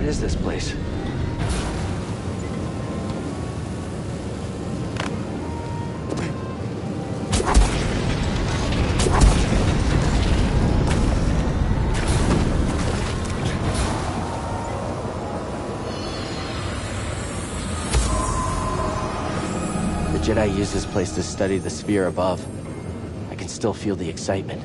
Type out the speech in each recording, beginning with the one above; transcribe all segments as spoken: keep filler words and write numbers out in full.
What is this place? The Jedi used this place to study the sphere above. I can still feel the excitement.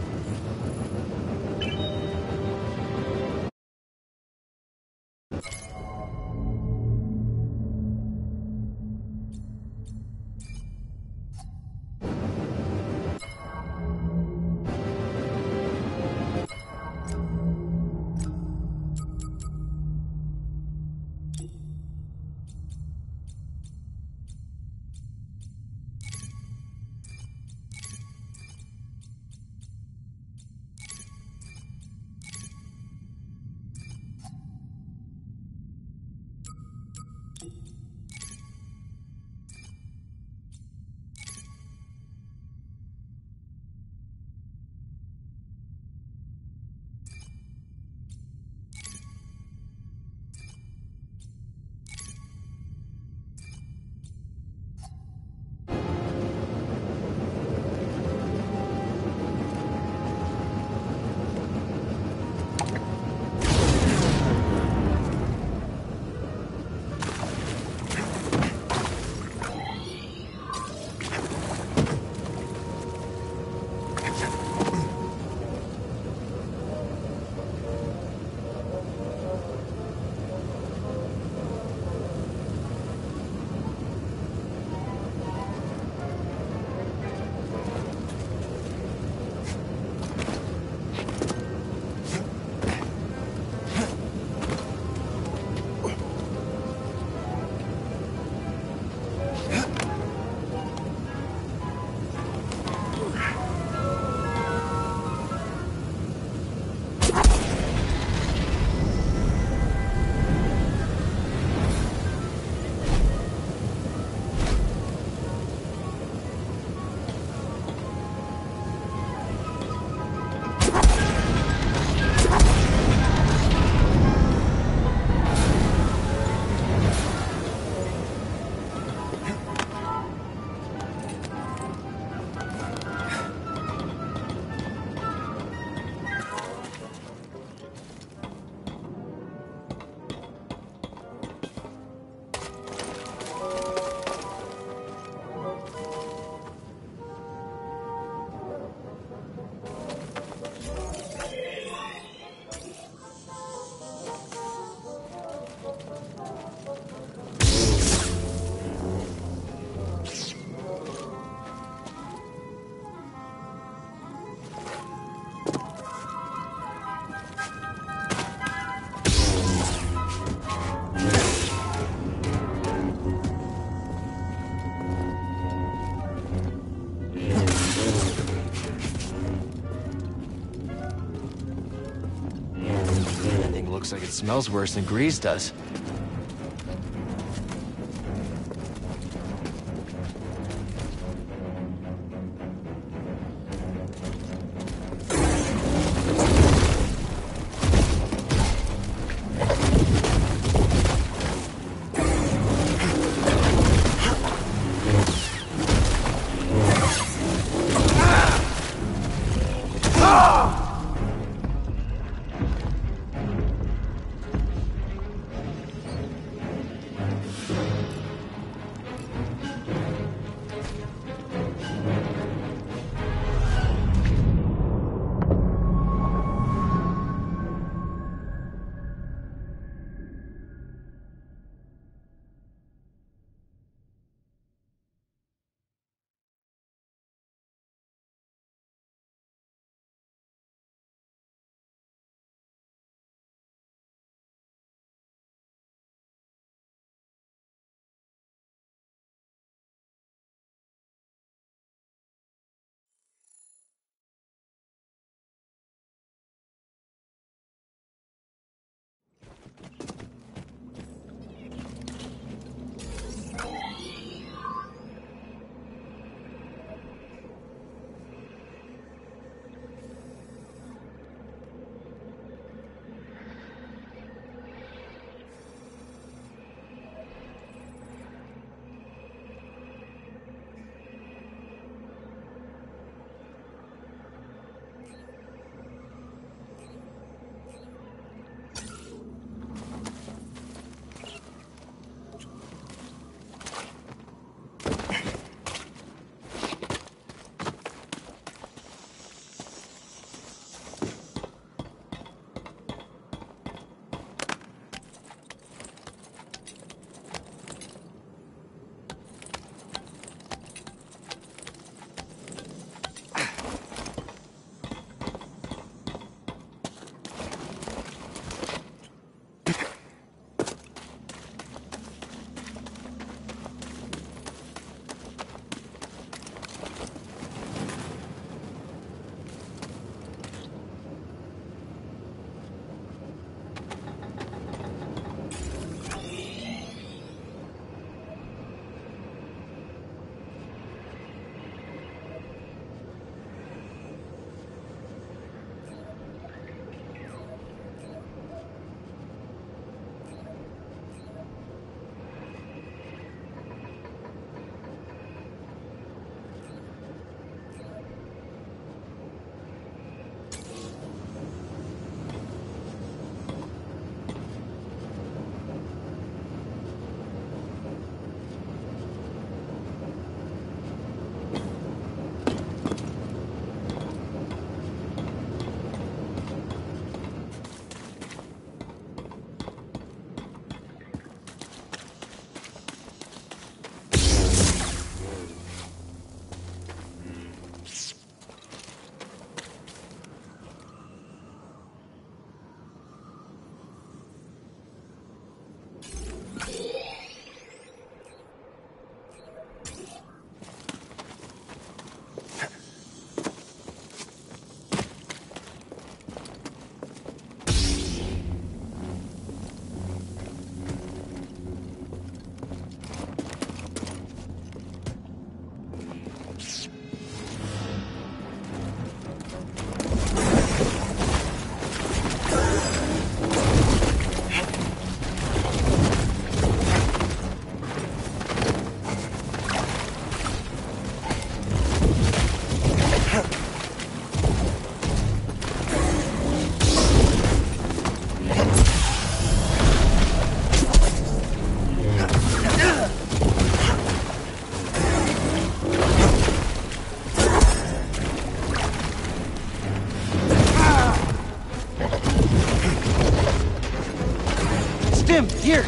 Looks like it smells worse than grease does. Stim, here!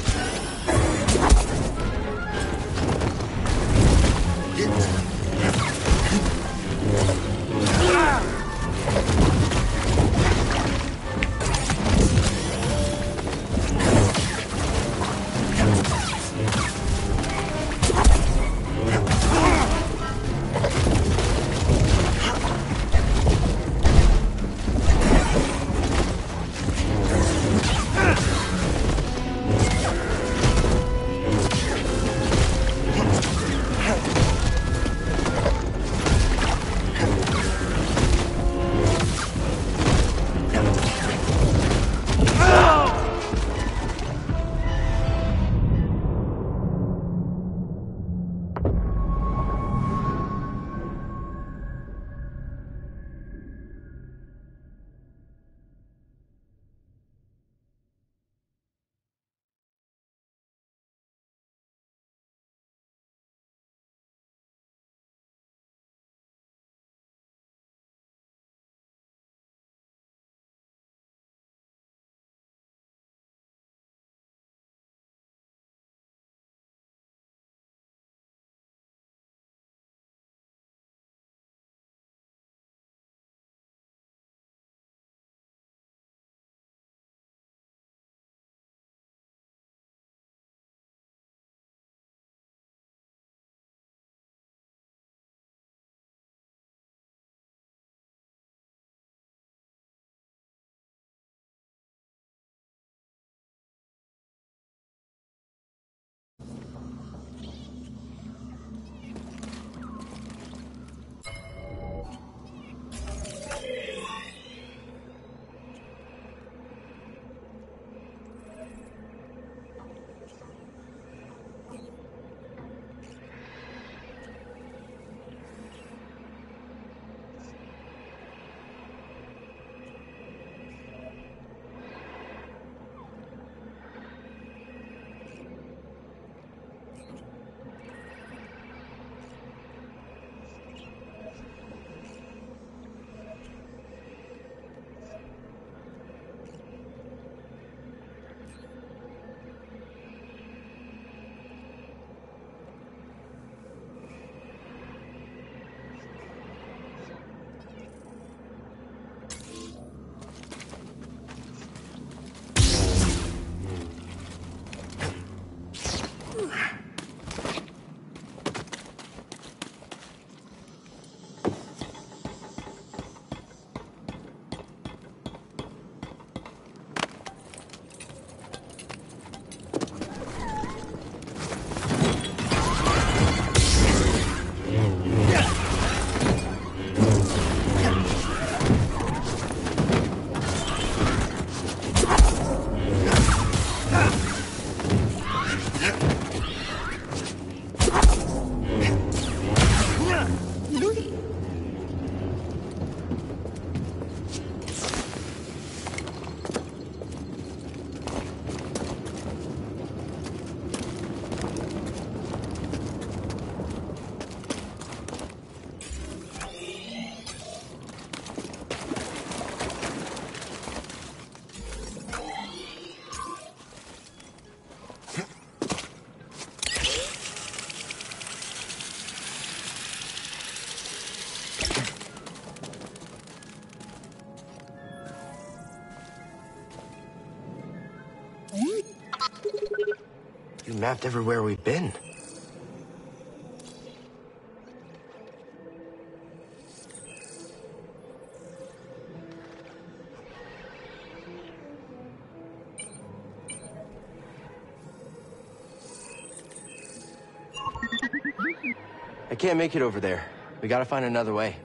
You mapped everywhere we've been. I can't make it over there. We gotta find another way.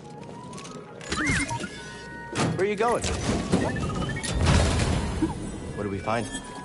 Where are you going? What do we find?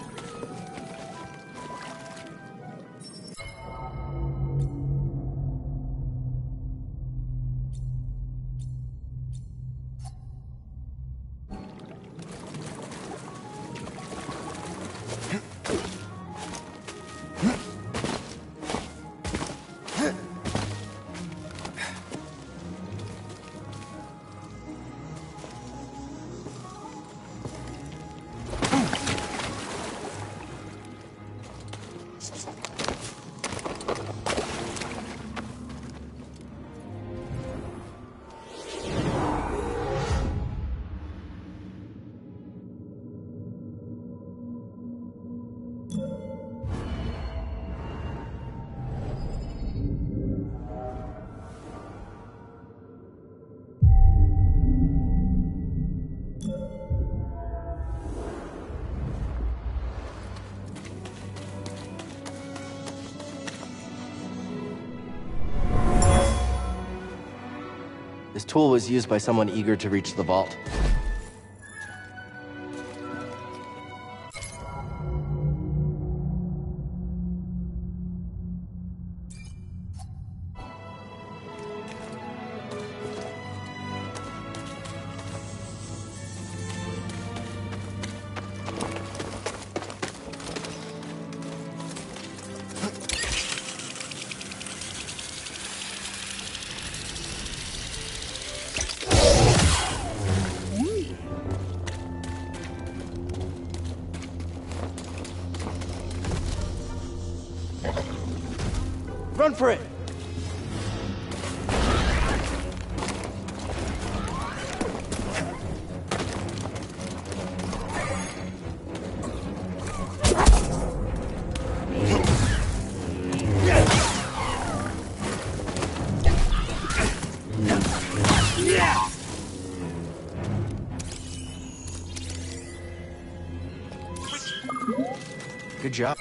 This tool was used by someone eager to reach the vault. Run for it! Good job.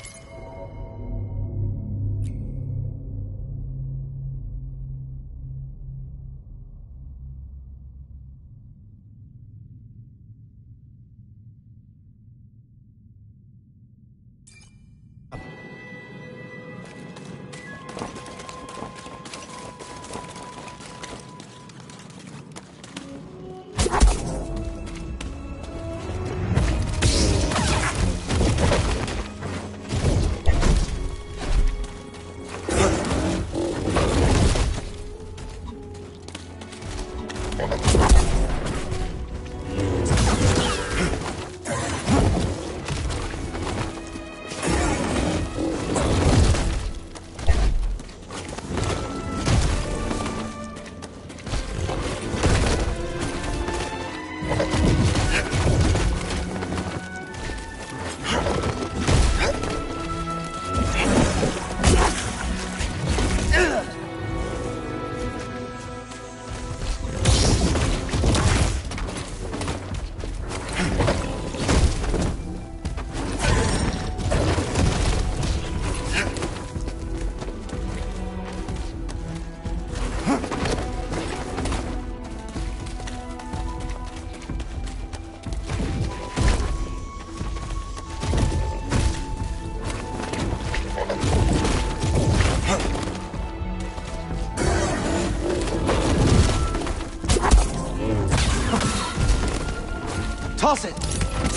Toss it!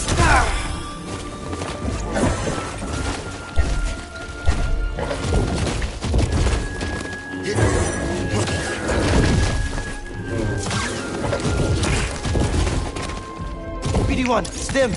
B D one, stim!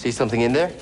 See something in there?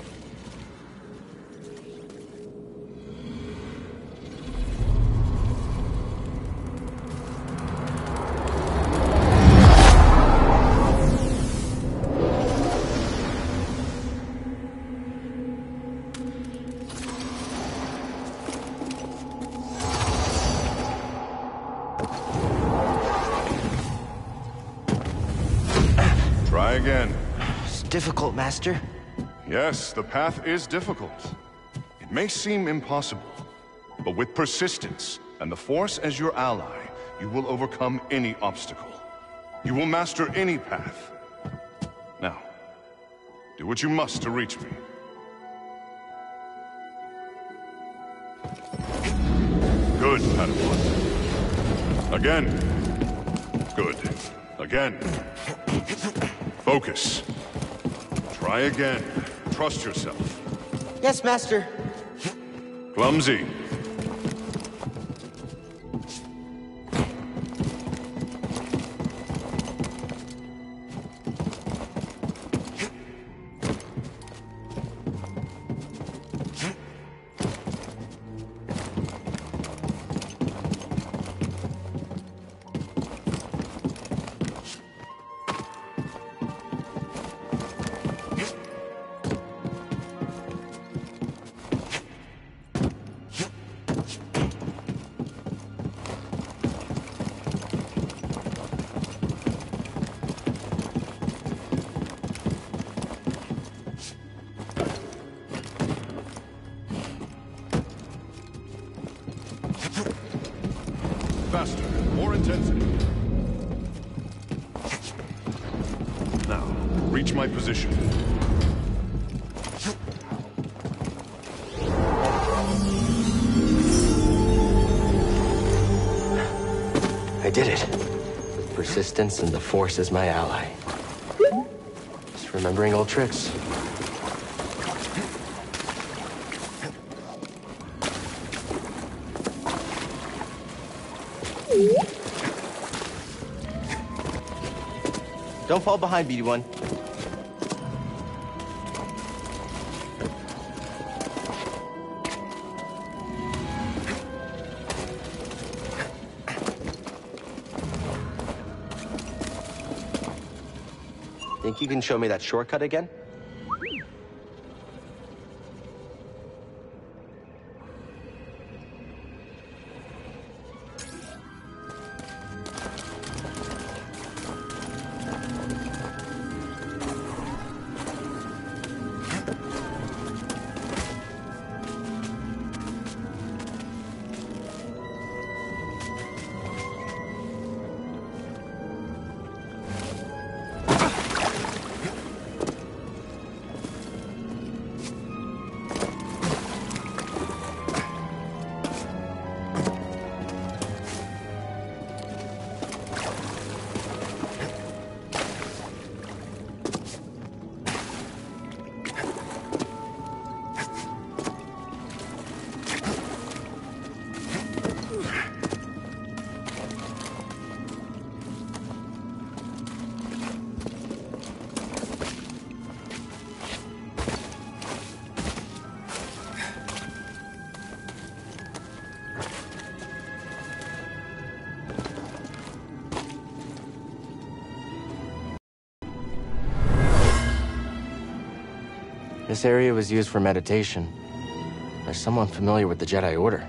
Try again. It's difficult, Master. Yes, the path is difficult. It may seem impossible, but with persistence and the Force as your ally, you will overcome any obstacle. You will master any path. Now, do what you must to reach me. Good, Padawan. Again. Good. Again. Focus. Try again. Trust yourself. Yes, Master. Clumsy. Faster, more intensity. Now, reach my position. I did it. With persistence and the Force as my ally. Just remembering old tricks. Don't fall behind, B D one. Think you can show me that shortcut again? This area was used for meditation. There's someone familiar with the Jedi Order.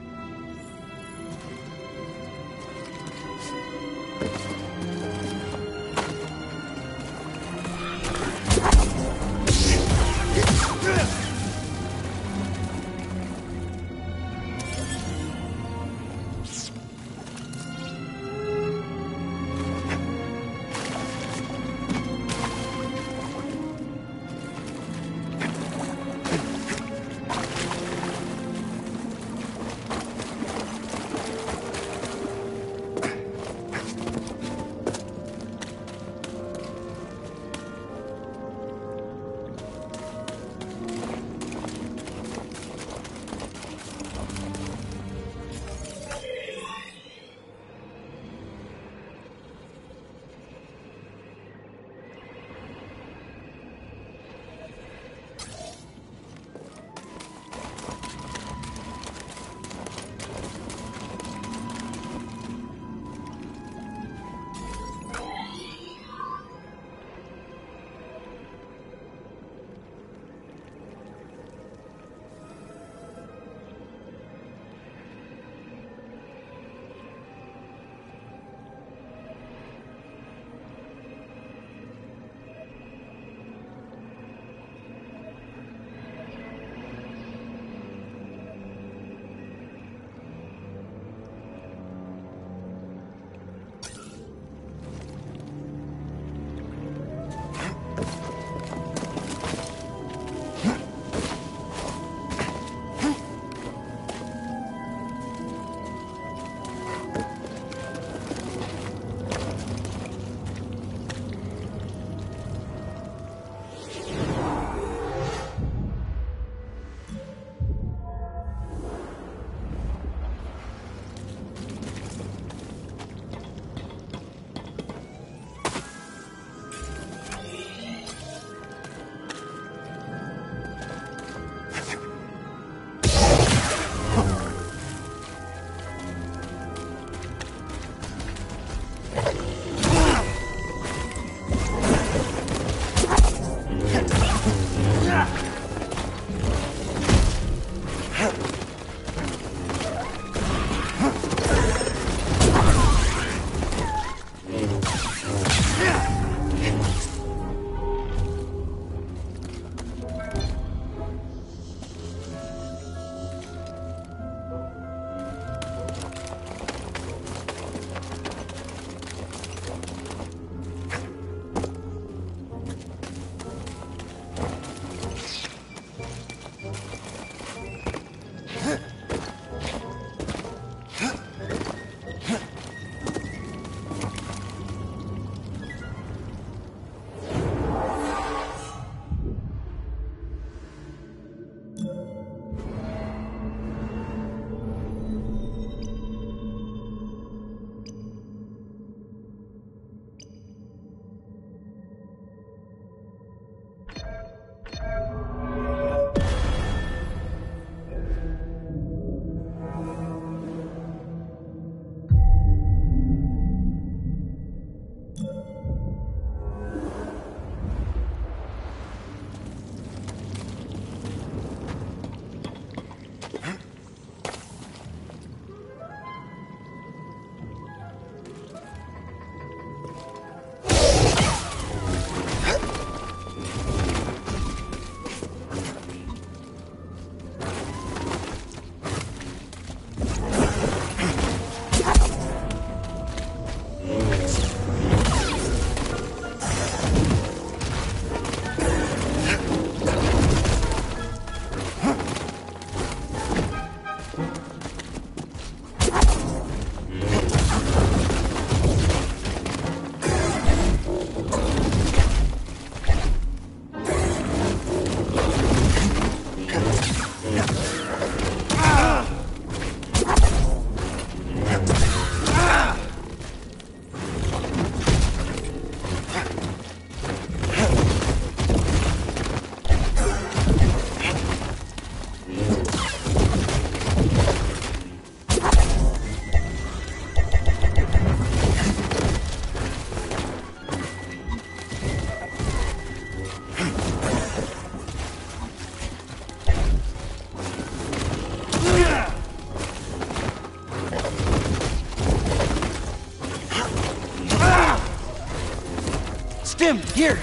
Stim, here!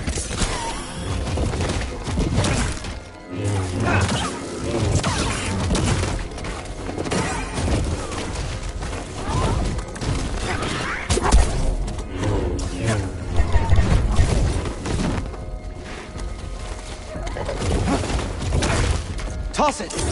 Toss it!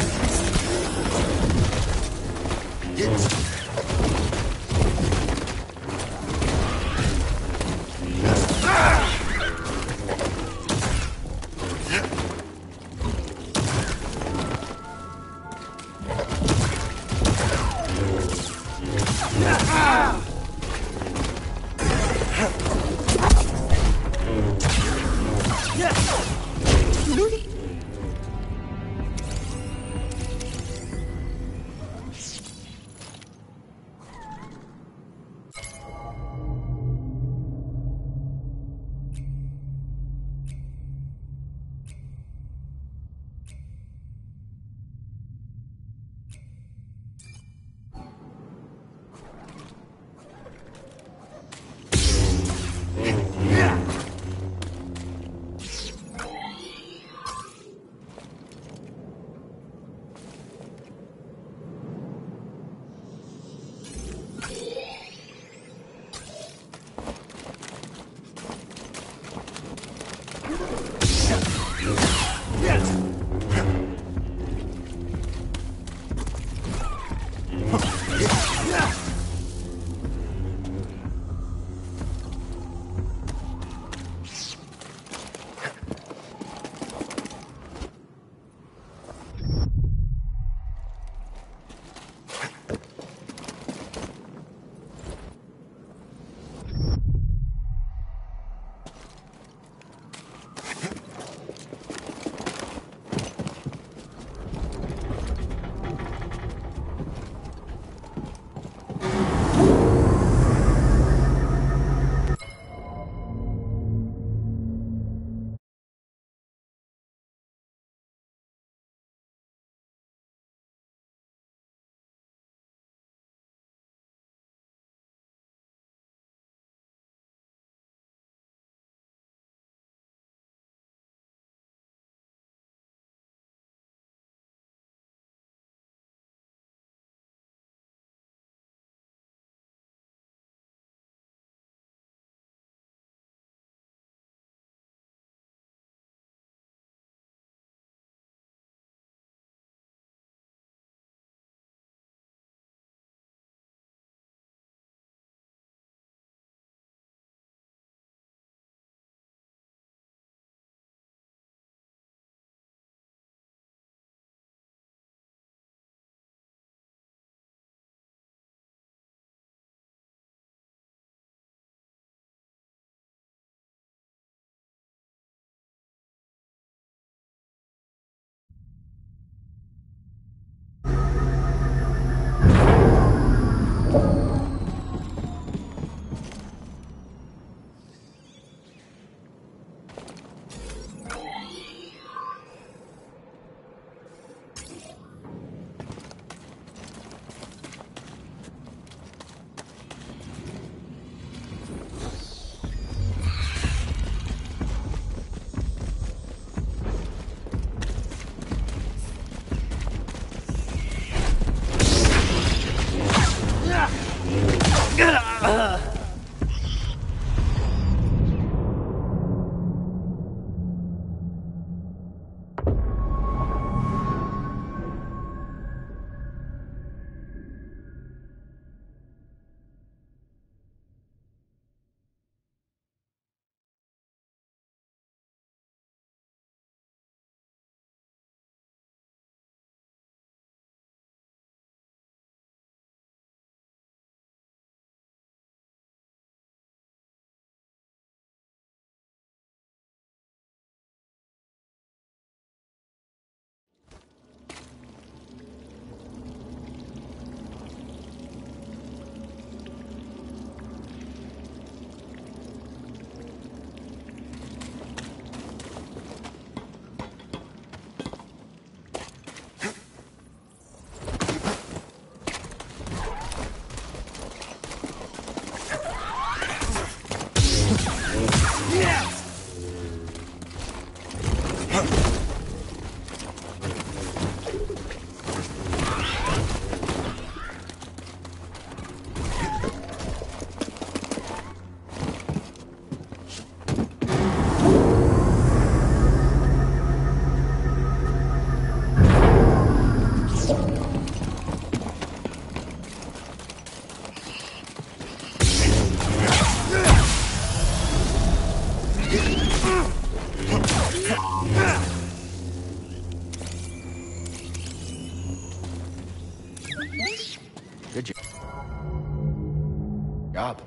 job.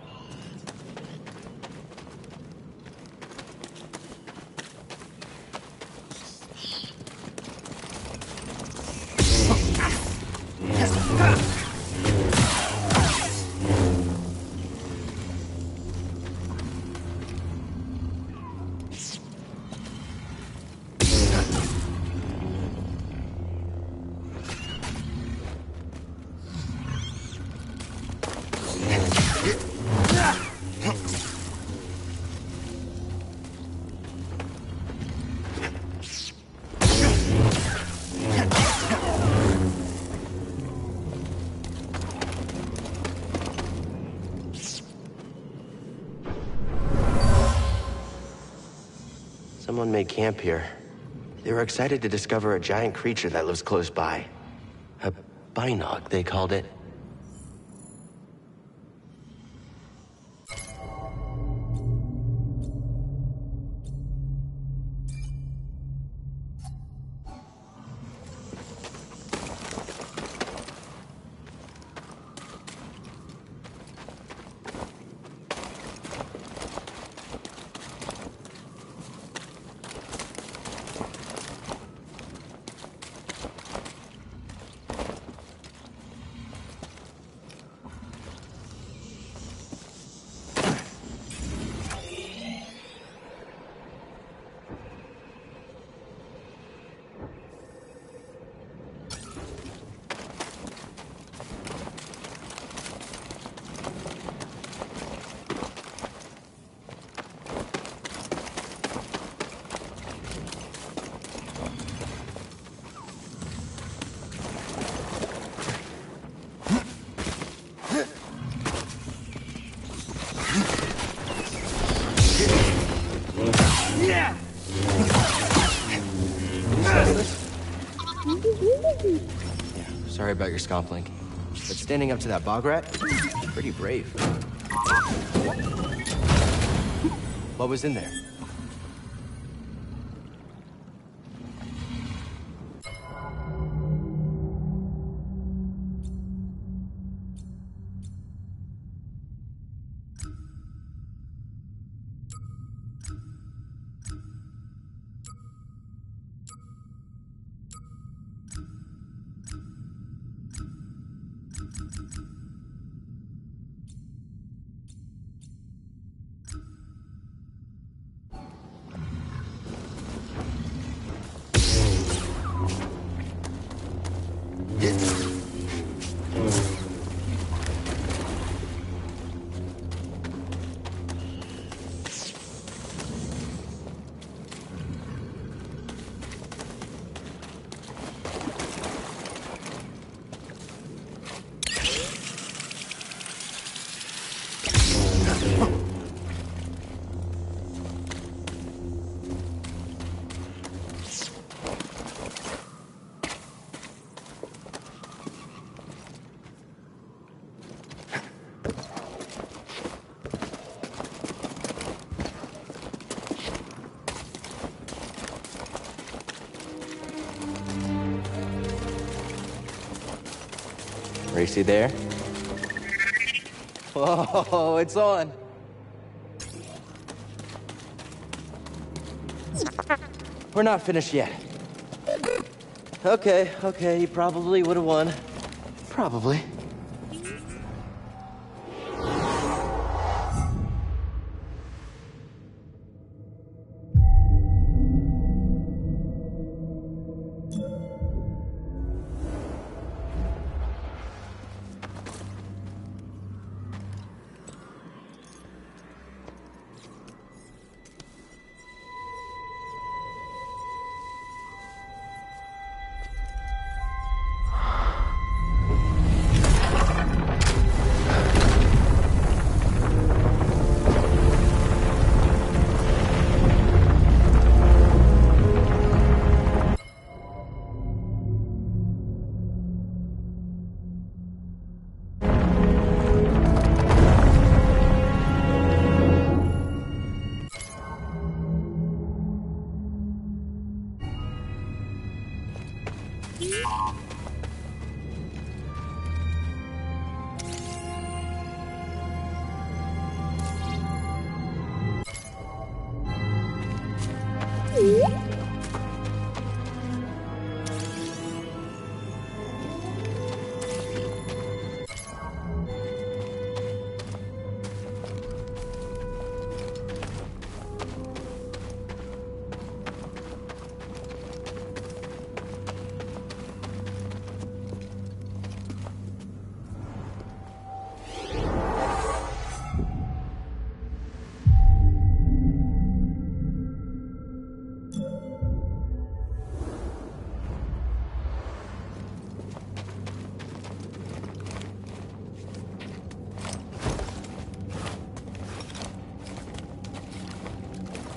Someone made camp here. They were excited to discover a giant creature that lives close by. A binog, they called it. Sorry about your scomp link, but standing up to that bog rat, pretty brave. What was in there? Racy there? Whoa, it's on. We're not finished yet. Okay, okay, you probably would have won. Probably.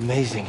Amazing.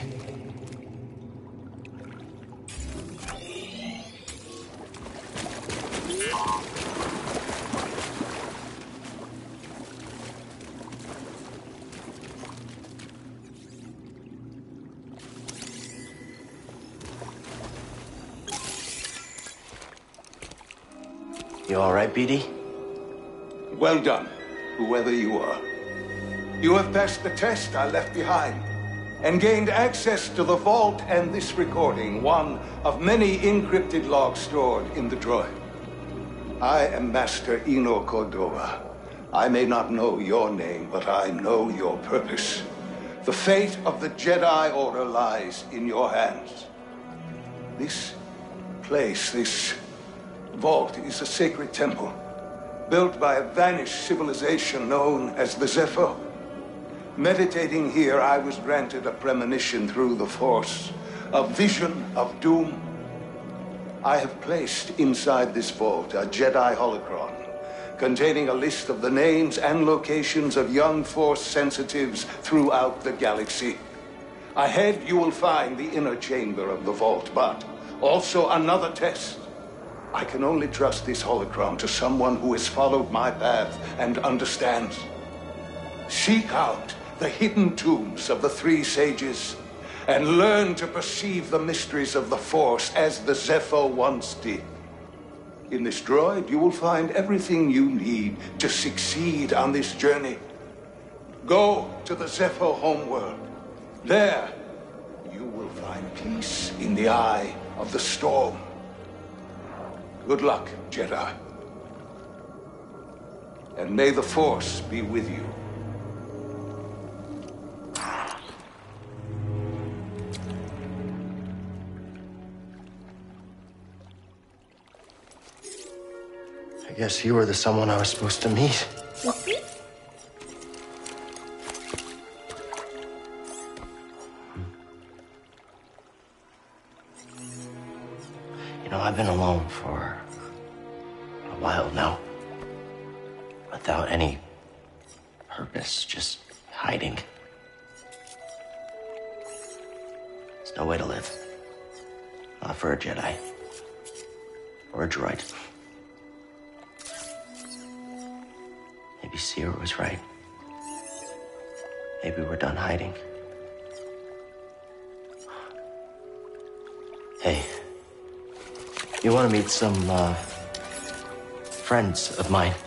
You all right, B D? Well done, whoever you are. You have passed the test I left behind, and gained access to the vault and this recording, one of many encrypted logs stored in the droid. I am Master Eno Cordova. I may not know your name, but I know your purpose. The fate of the Jedi Order lies in your hands. This place, this vault, is a sacred temple, built by a vanished civilization known as the Zepho. Meditating here, I was granted a premonition through the Force, a vision of doom. I have placed inside this vault a Jedi holocron, containing a list of the names and locations of young Force sensitives throughout the galaxy. Ahead, you will find the inner chamber of the vault, but also another test. I can only trust this holocron to someone who has followed my path and understands. Seek out the hidden tombs of the three sages and learn to perceive the mysteries of the Force as the Zepho once did. In this droid, you will find everything you need to succeed on this journey. Go to the Zepho homeworld. There, you will find peace in the eye of the storm. Good luck, Jedi. And may the Force be with you. I guess you were the someone I was supposed to meet. You know, I've been alone for a while now. Without any purpose, just hiding. There's no way to live. Not for a Jedi. Or a droid. Maybe Seer was right. Maybe we're done hiding. Hey. You want to meet some, uh, friends of mine?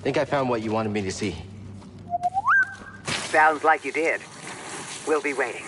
think I found what you wanted me to see. Sounds like you did. We'll be waiting.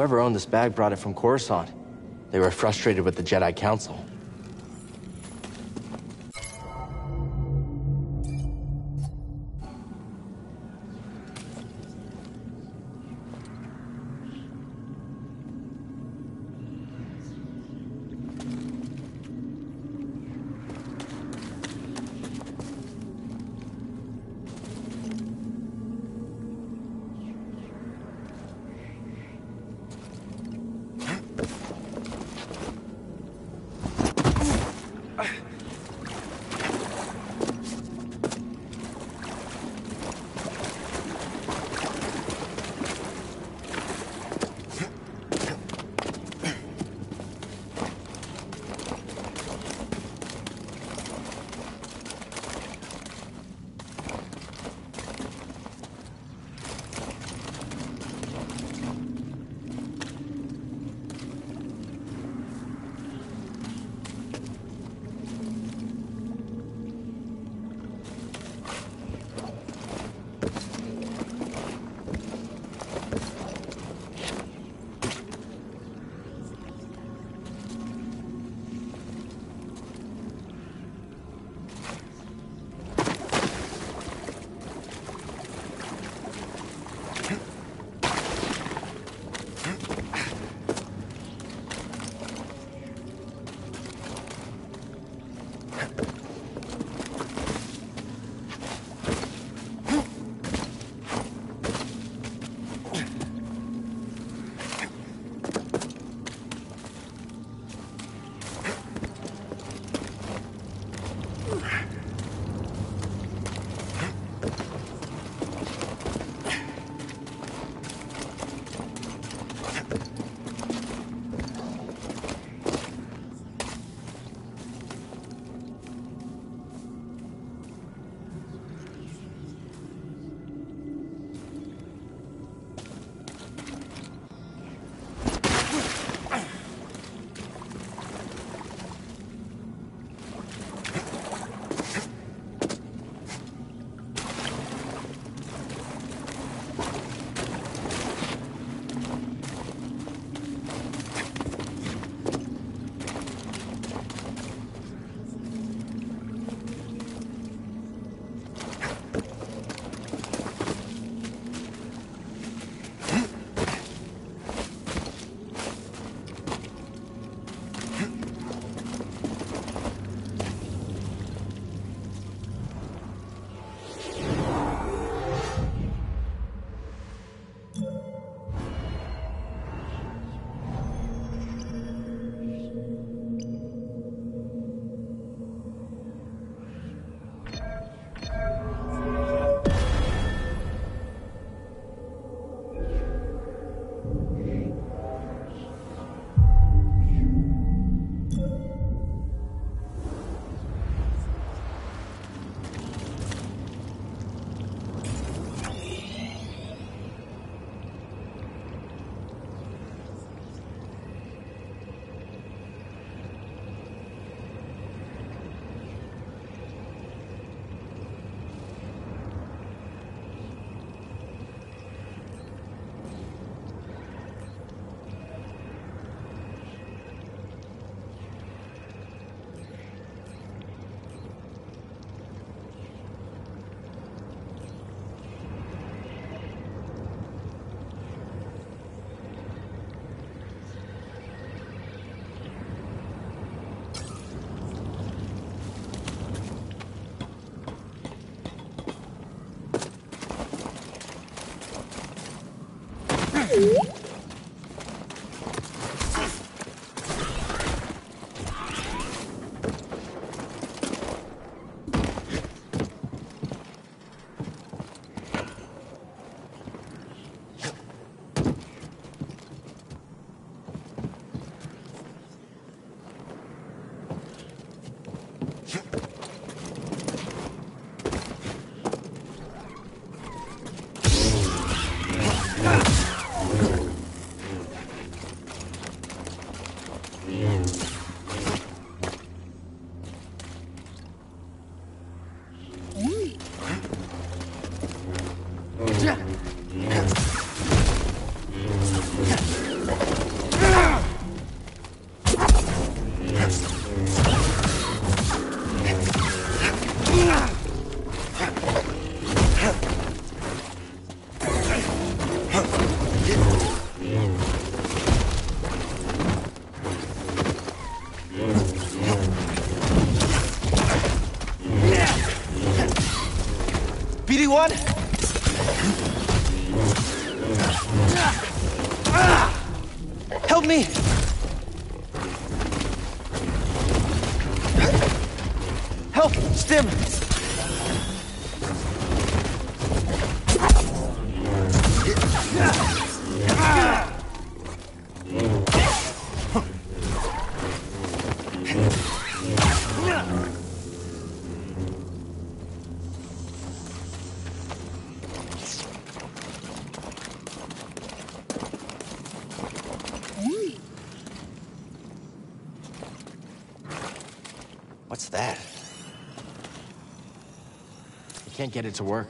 Whoever owned this bag brought it from Coruscant. They were frustrated with the Jedi Council. B D one? Help me! Help! Stim! What's that? I can't get it to work.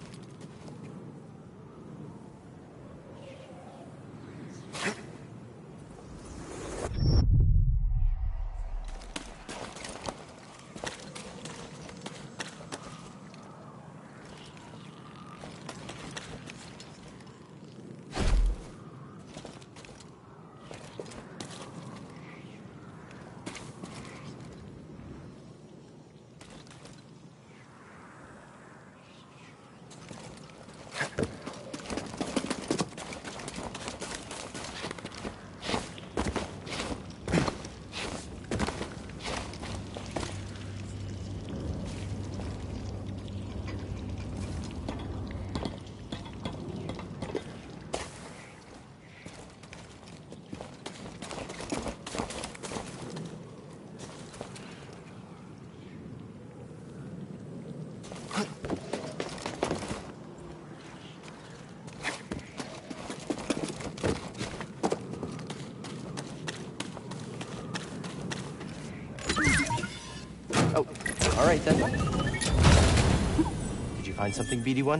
Oh, all right then. Did you find something, B D one?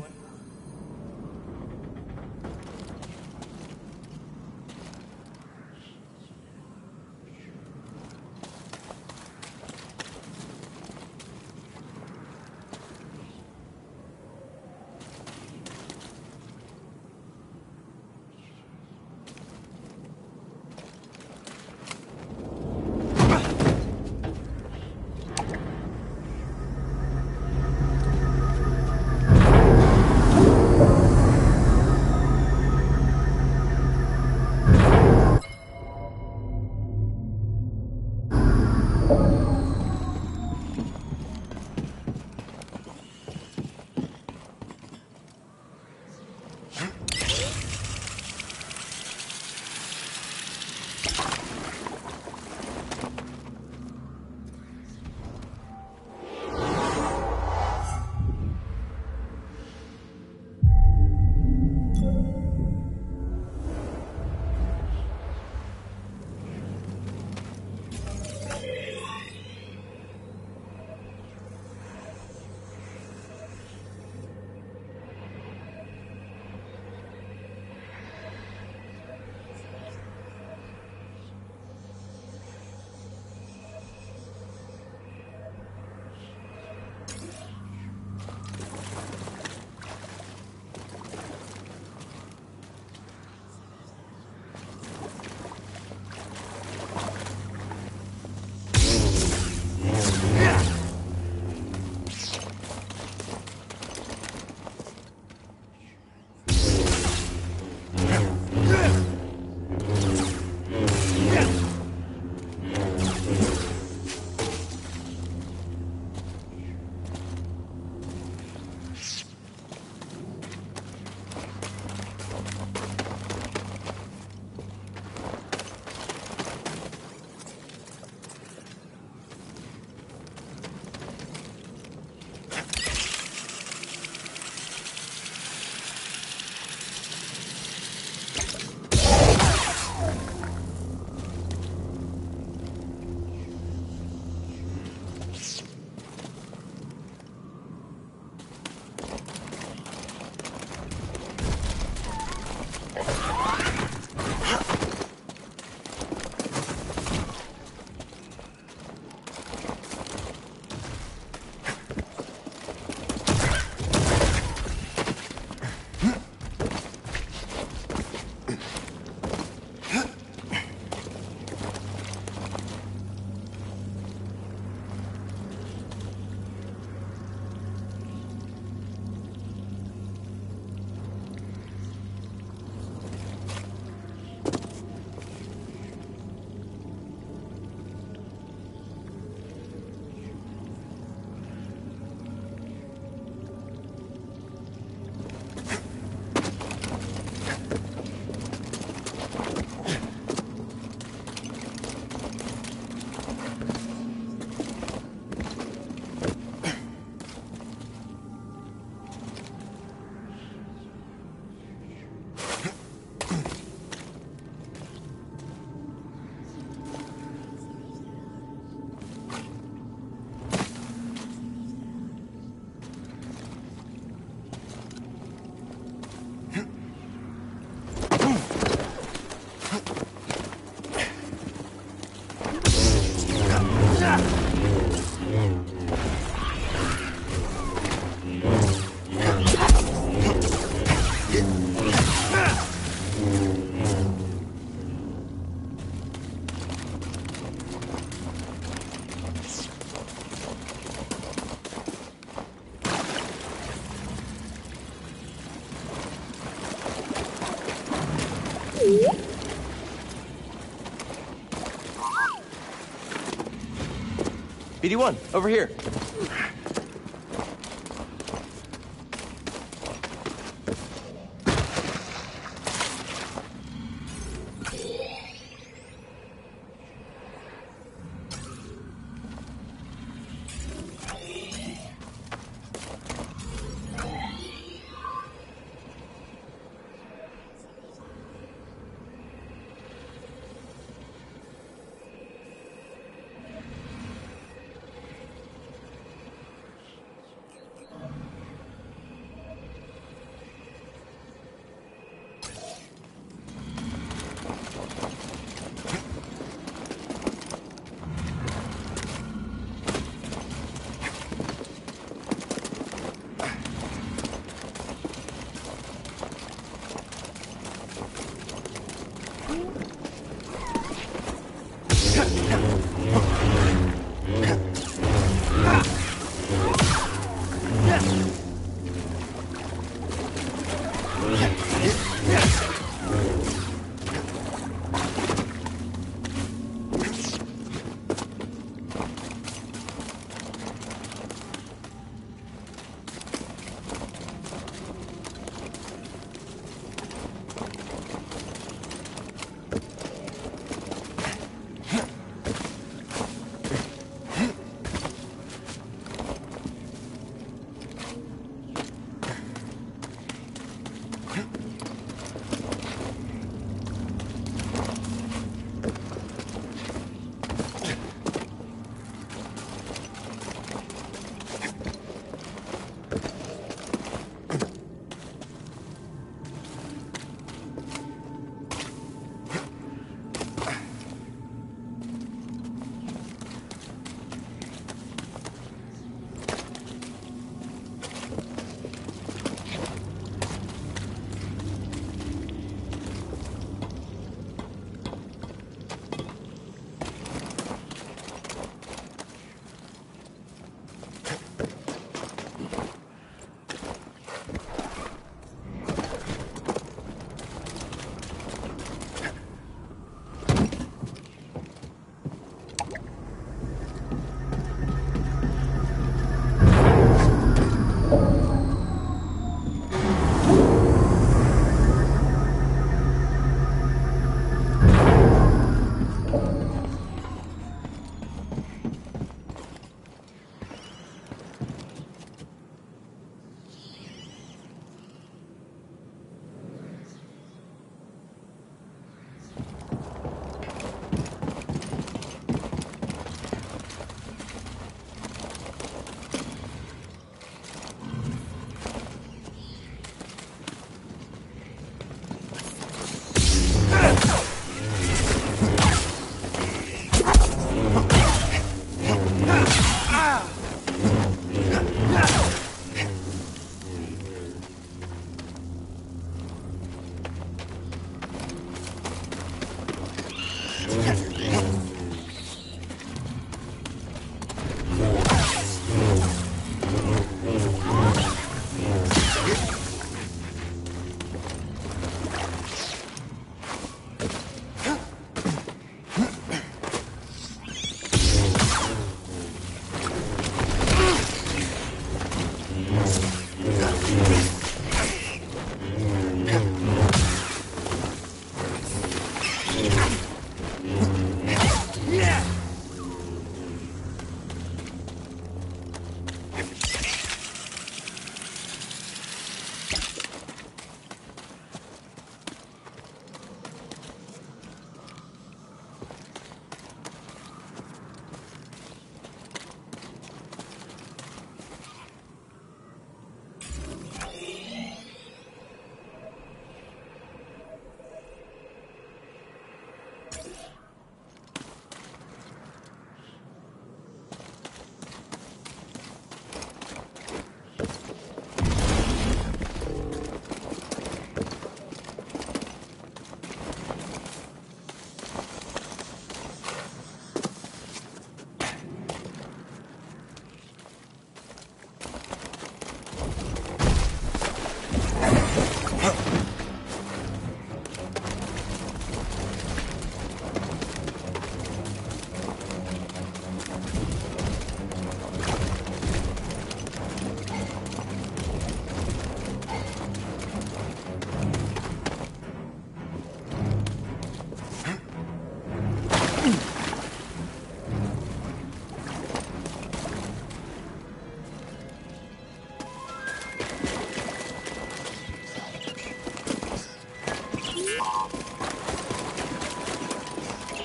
B D one, over here.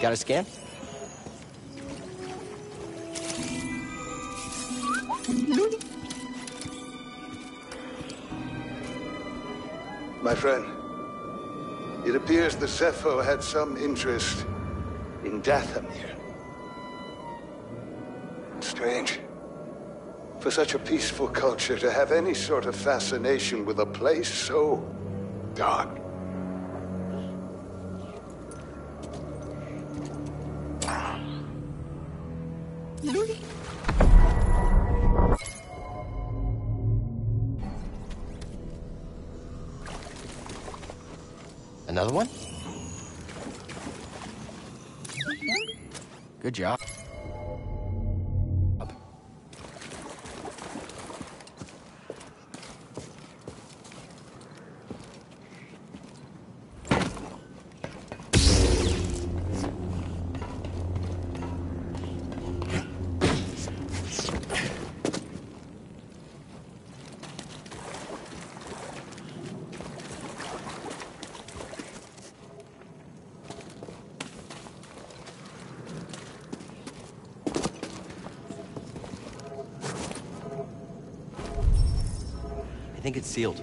Got a scan? My friend, it appears the Zepho had some interest in Dathomir. Strange. For such a peaceful culture to have any sort of fascination with a place so dark. Another one? Good job. I think it's sealed.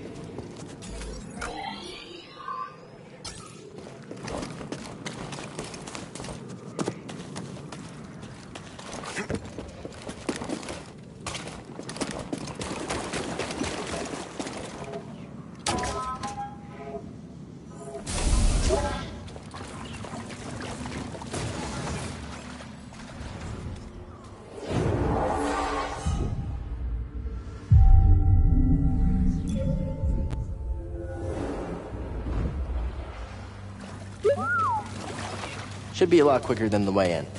Should be a lot quicker than the way in.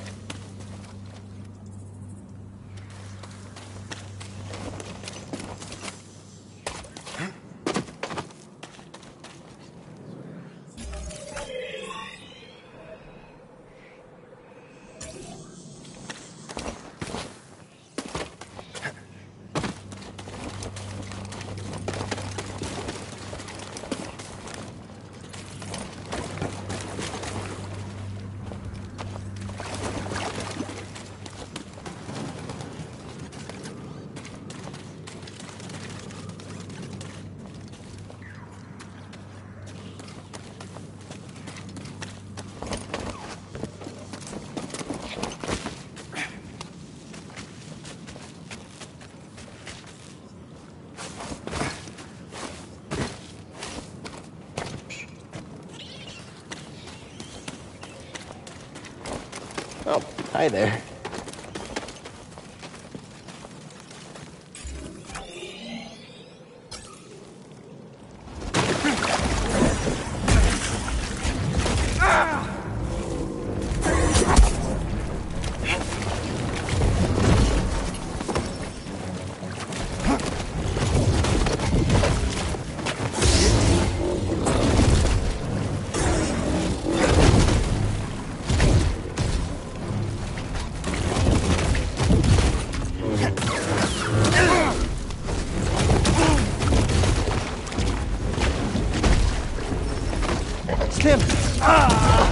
Oh, hi there. Tim! Ah!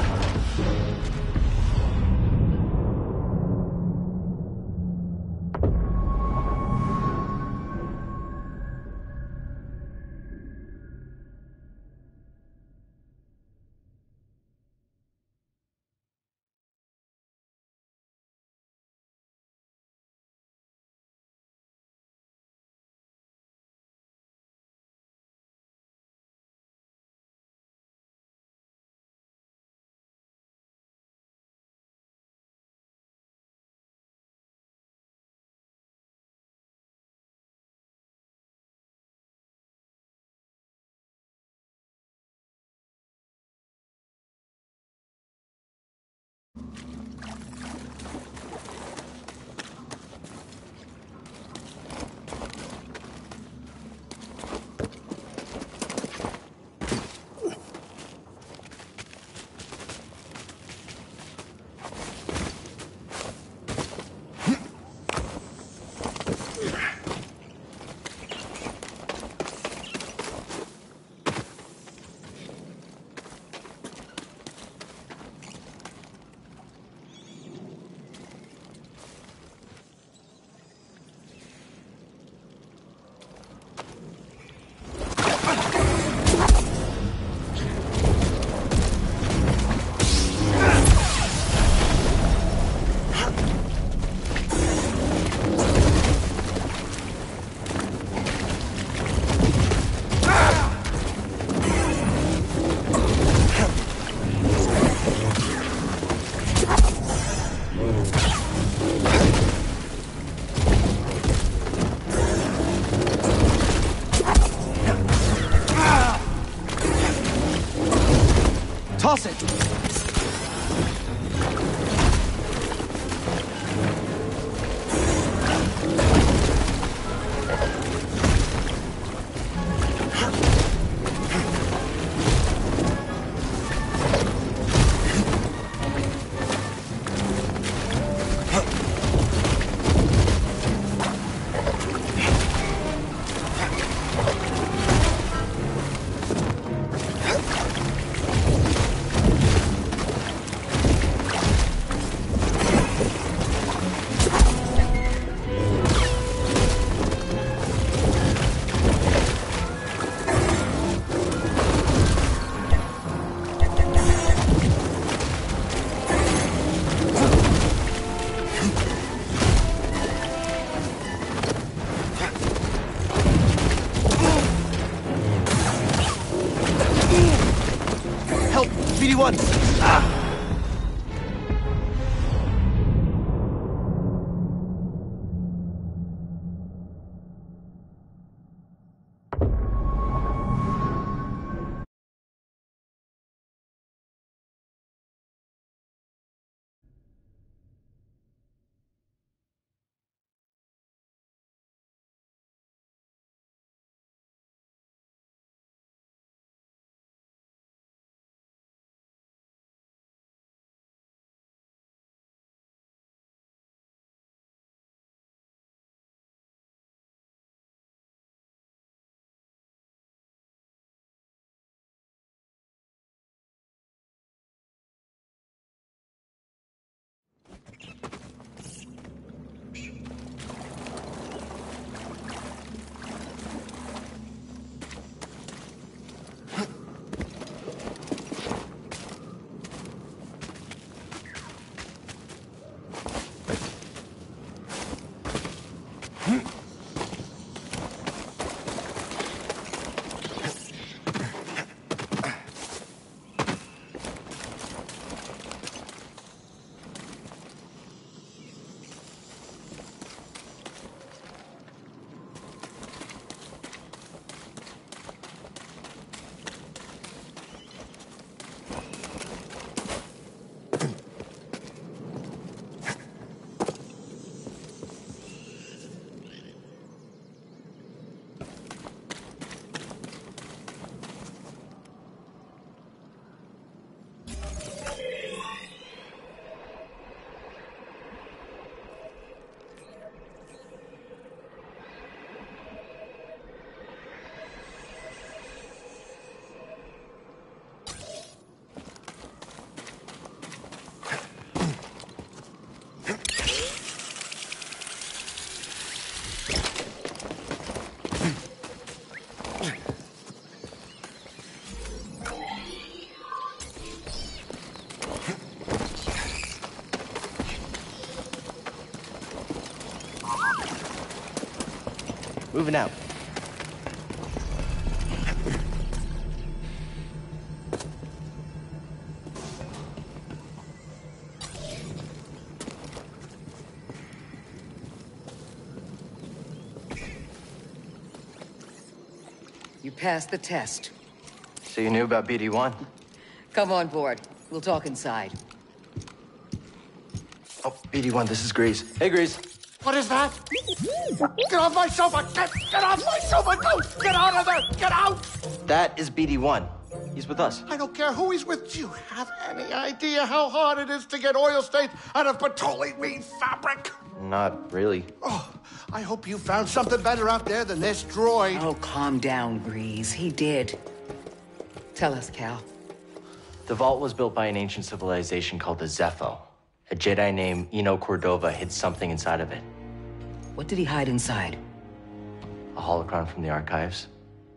Toss it! B D one! Ah! Moving out. You passed the test. So you knew about B D one? Come on board. We'll talk inside. Oh, B D one, this is Grease. Hey, Grease. What is that? Get off my sofa! Get, get off my sofa! Go! Get out of there! Get out! That is B D one. He's with us. I don't care who he's with. Do you have any idea how hard it is to get oil stains out of petroleum fabric? Not really. Oh, I hope you found something better out there than this droid. Oh, calm down, Grease. He did. Tell us, Cal. The vault was built by an ancient civilization called the Zepho. A Jedi named Eno Cordova hid something inside of it. What did he hide inside? A holocron from the archives.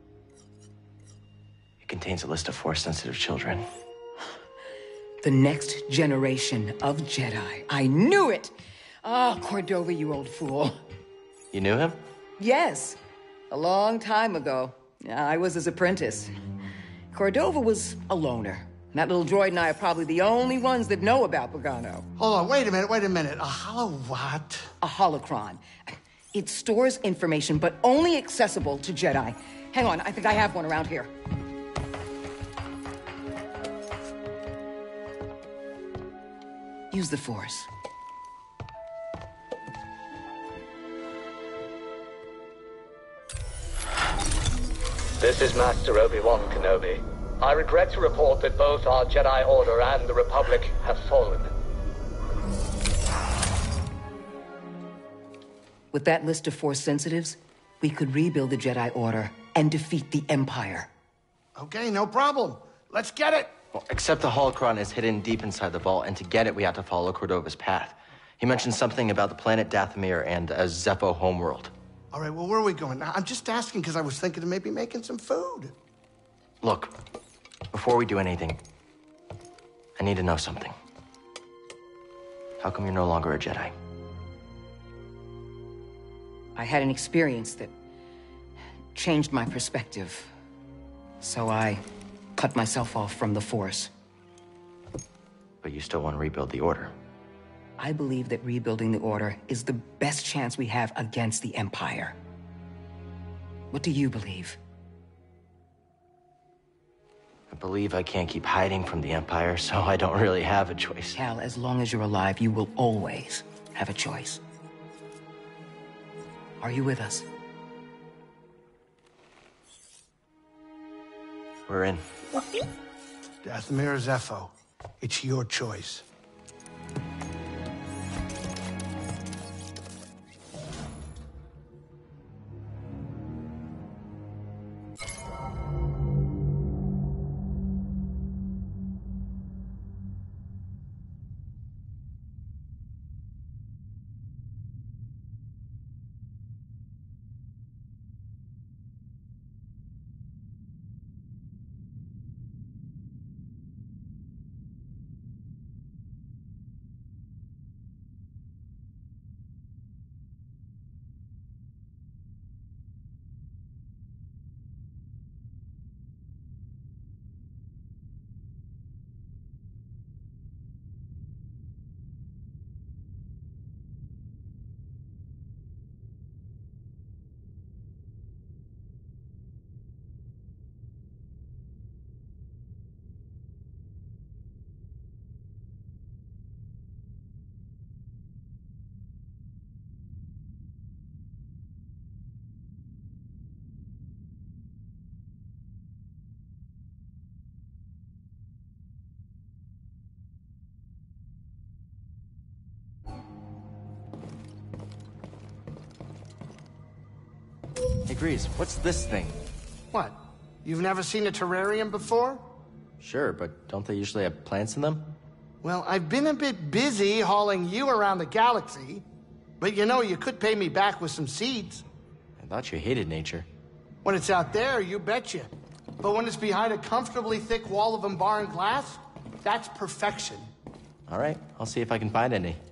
It contains a list of Force-sensitive children. The next generation of Jedi. I knew it! Ah, oh, Cordova, you old fool. You knew him? Yes. A long time ago. I was his apprentice. Cordova was a loner. That little droid and I are probably the only ones that know about Pagano. Hold on, wait a minute, wait a minute. A hollow what? A holocron. It stores information, but only accessible to Jedi. Hang on, I think I have one around here. use the Force. This is Master Obi-Wan Kenobi. I regret to report that both our Jedi Order and the Republic have fallen. With that list of Force sensitives, we could rebuild the Jedi Order and defeat the Empire. Okay, no problem. Let's get it. Well, except the holocron is hidden deep inside the vault, and to get it, we have to follow Cordova's path. He mentioned something about the planet Dathomir and a Zepho homeworld. All right, well, where are we going? Now, I'm just asking because I was thinking of maybe making some food. Look, before we do anything, I need to know something. How come you're no longer a Jedi? I had an experience that changed my perspective. So I cut myself off from the Force. But you still want to rebuild the Order. I believe that rebuilding the Order is the best chance we have against the Empire. What do you believe? I believe I can't keep hiding from the Empire, so I don't really have a choice. Cal, as long as you're alive, you will always have a choice. Are you with us? We're in. Dathomir or Zepho, it's your choice. Hey, Grease, what's this thing? What? You've never seen a terrarium before? Sure, but don't they usually have plants in them? Well, I've been a bit busy hauling you around the galaxy. But you know, you could pay me back with some seeds. I thought you hated nature. When it's out there, you betcha. But when it's behind a comfortably thick wall of embarring glass, that's perfection. All right, I'll see if I can find any.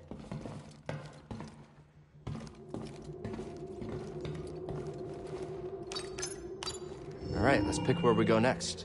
All right, let's pick where we go next.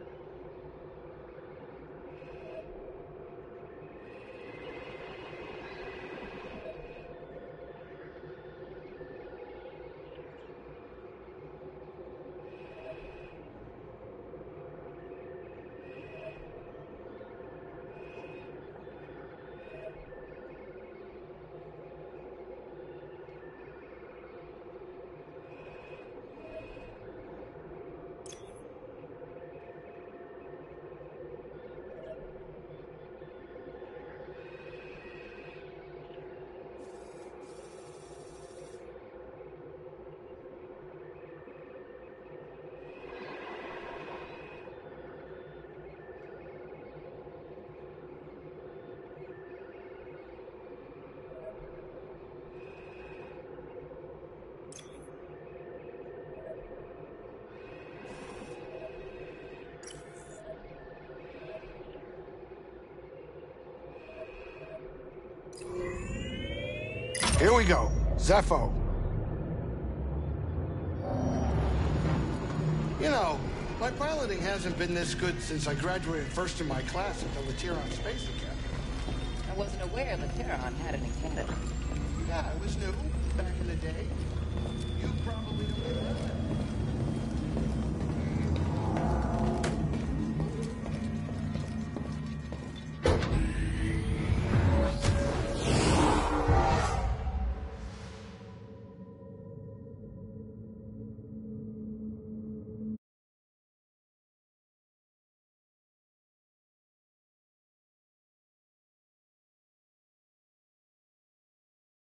Here we go. Zepho. You know, my piloting hasn't been this good since I graduated first in my class at the Lateron Space Academy. I wasn't aware Lateron had an academy. Yeah, it was new back in the day. You probably don't even know that.